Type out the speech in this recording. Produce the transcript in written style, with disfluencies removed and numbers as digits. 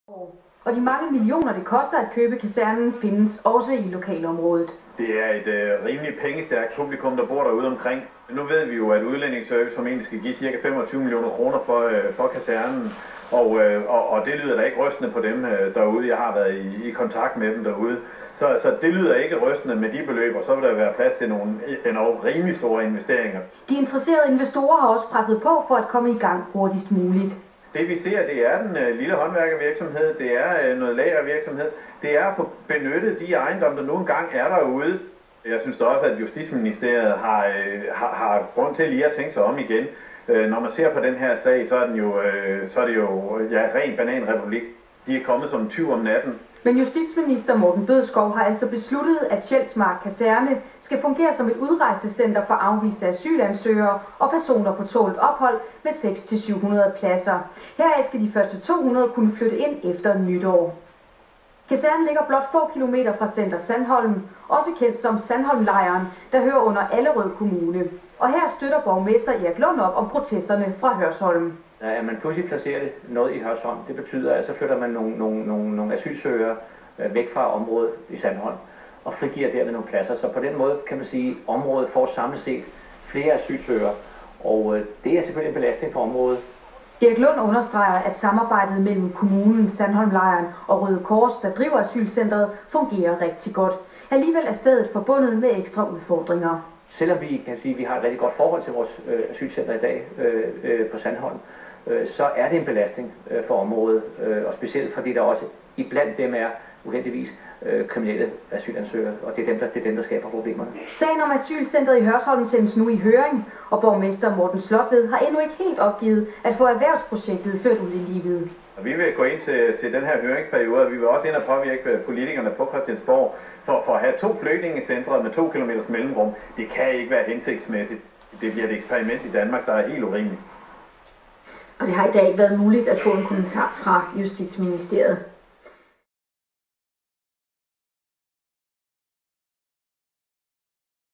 Og de mange millioner, det koster at købe kasernen, findes også i lokalområdet. Det er et rimelig pengestærkt publikum, der bor derude omkring. Nu ved vi jo, at Udlændingsservice formentlig skal give ca. 25 millioner kroner for kasernen. Og det lyder da ikke rystende på dem derude. Jeg har været i kontakt med dem derude. Så det lyder ikke rystende med de beløb, og så vil der være plads til nogle rimelig store investeringer. De interesserede investorer har også presset på for at komme i gang hurtigst muligt. Det vi ser, det er den lille håndværkervirksomhed, det er noget lagervirksomhed, det er at få benyttet de ejendomme, der nu engang er derude. Jeg synes da også, at Justitsministeriet har grund til lige at tænke sig om igen. Når man ser på den her sag, så er det jo ren bananrepublik. De er kommet som en tyv om natten. Men justitsminister Morten Bødskov har altså besluttet, at Sjælsmark Kaserne skal fungere som et udrejsecenter for afviste asylansøgere og personer på tålt ophold med 600-700 pladser. Heraf skal de første 200 kunne flytte ind efter nytår. Kasernen ligger blot få kilometer fra Center Sandholm, også kendt som Sandholmlejren, der hører under Allerød Kommune. Og her støtter borgmester Erik Lund op om protesterne fra Hørsholm. At man pludselig placerer noget i Hørsholm, det betyder, at så flytter man nogle asylsøgere væk fra området i Sandholm og frigiver derved nogle pladser. Så på den måde kan man sige, at området får samlet set flere asylsøgere, og det er selvfølgelig en belastning for området. Erik Lund understreger, at samarbejdet mellem kommunen, Sandholmlejren og Røde Kors, der driver asylcentret, fungerer rigtig godt. Alligevel er stedet forbundet med ekstra udfordringer. Selvom vi kan sige, at vi har et rigtig godt forhold til vores asylcenter i dag på Sandholm, så er det en belastning for området, og specielt fordi der også iblandt dem er uheldigvis kriminelle asylansøgere, og det er dem, der skaber problemerne. Sagen om asylcentret i Hørsholm sendes nu i høring, og borgmester Morten Slotved har endnu ikke helt opgivet at få erhvervsprojektet ført ud i livet. Vi vil gå ind til den her høringsperiode, og vi vil også ind og påvirke politikerne på Christiansborg for at have 2 flygtningecentre med 2 kilometers mellemrum. Det kan ikke være hensigtsmæssigt. Det bliver et eksperiment i Danmark, der er helt urimeligt. Og det har i dag ikke været muligt at få en kommentar fra Justitsministeriet.